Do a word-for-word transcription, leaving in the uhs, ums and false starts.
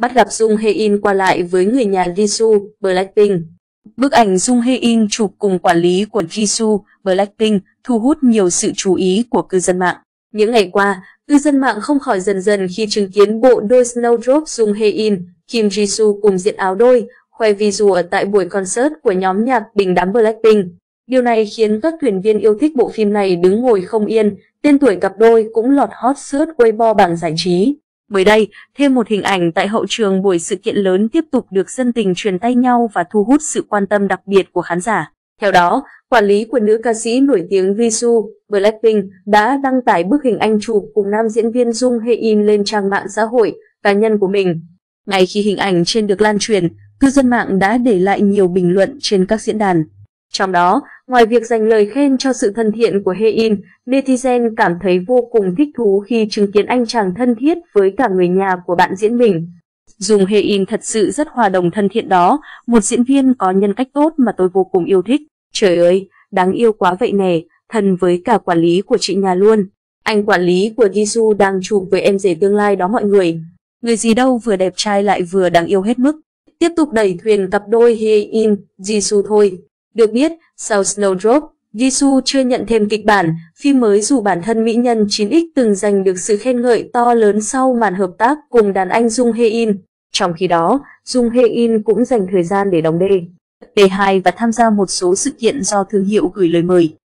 bắt gặp Jung Hae-in qua lại với người nhà Jisoo, Blackpink. Bức ảnh Jung Hae-in chụp cùng quản lý của Jisoo, Blackpink thu hút nhiều sự chú ý của cư dân mạng. Những ngày qua, cư dân mạng không khỏi dần dần khi chứng kiến bộ đôi Snowdrop Jung Hae-in, Kim Jisoo cùng diện áo đôi, khoe visual tại buổi concert của nhóm nhạc đình đám Blackpink. Điều này khiến các thuyền viên yêu thích bộ phim này đứng ngồi không yên, tên tuổi cặp đôi cũng lọt hot search Weibo bảng giải trí. Mới đây, thêm một hình ảnh tại hậu trường buổi sự kiện lớn tiếp tục được dân tình truyền tay nhau và thu hút sự quan tâm đặc biệt của khán giả. Theo đó, quản lý của nữ ca sĩ nổi tiếng Jisoo, Blackpink đã đăng tải bức hình anh chụp cùng nam diễn viên Jung Hae-in lên trang mạng xã hội cá nhân của mình. Ngay khi hình ảnh trên được lan truyền, cư dân mạng đã để lại nhiều bình luận trên các diễn đàn. Trong đó, ngoài việc dành lời khen cho sự thân thiện của Hae-in, netizen cảm thấy vô cùng thích thú khi chứng kiến anh chàng thân thiết với cả người nhà của bạn diễn mình. Jung Hae-in thật sự rất hòa đồng thân thiện đó, một diễn viên có nhân cách tốt mà tôi vô cùng yêu thích. Trời ơi, đáng yêu quá vậy nè, thân với cả quản lý của chị nhà luôn. Anh quản lý của Jisoo đang chụp với em rể tương lai đó mọi người. Người gì đâu vừa đẹp trai lại vừa đáng yêu hết mức. Tiếp tục đẩy thuyền cặp đôi Hae-in, Jisoo thôi. Được biết, sau Snowdrop, Jisoo chưa nhận thêm kịch bản, phim mới dù bản thân mỹ nhân chín x từng giành được sự khen ngợi to lớn sau màn hợp tác cùng đàn anh Jung Hae-in. Trong khi đó, Jung Hae-in cũng dành thời gian để đóng D hai và tham gia một số sự kiện do thương hiệu gửi lời mời.